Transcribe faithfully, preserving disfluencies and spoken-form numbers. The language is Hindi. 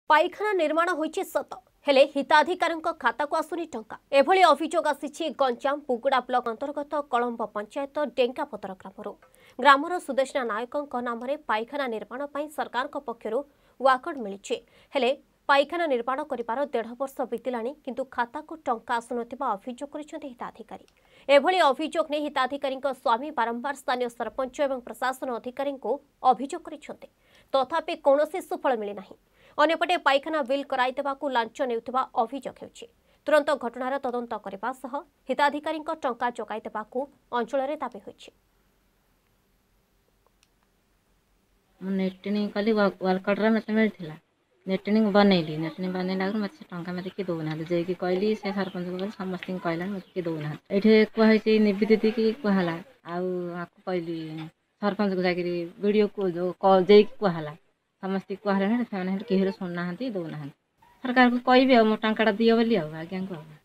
पाइखाना निर्माण होइछि सत हेले हिताधिकारी खाता को आसुनी टंका एभली अभियोग आसी गंजाम पुगुड़ा ब्लॉक अंतर्गत कलम्ब पंचायत डेंकापतर ग्रामर ग्रामर सुदेशना नायक नाम पाइखाना निर्माण पर सरकार पक्षर वाकड मिली हेले पाइखाना निर्माण कर देढ़ वर्ष बीतला किंतु खाता को टंका आसुनथिबा अभियोग कर हिताधिकारी एभली अभियोग ने हिताधिकारी स्वामी बारंबार स्थानीय सरपंच और प्रशासन अधिकारी को अभियोग कर तथापि कौन सुफल मिलना अन्यपटे पाइखाना बिल कराइदेवाकू लांच नेउथिबा अभियोग हेउछि तुरंत घटनार तदंत करबा सह हिताधिकारी टंका जगाइदेवाकू अंचल दाबी होइछि। नेटिंग कली वालकटरा मते मिलथिला नेटिंग बनैली नेटिंग बनैला मते टंका मते कि दउना जे कि कहली से सरपंच को समस्त कहला मते कि दउना एठे कहै छै निबि दीदी की कहला आ आकु कहली सरपंच को जाकरी वीडियो को जो जे कहला समस्त कहले ना से केही सुनना दउना सरकार को कहबे मो टंका दियो बोली आज्ञा को।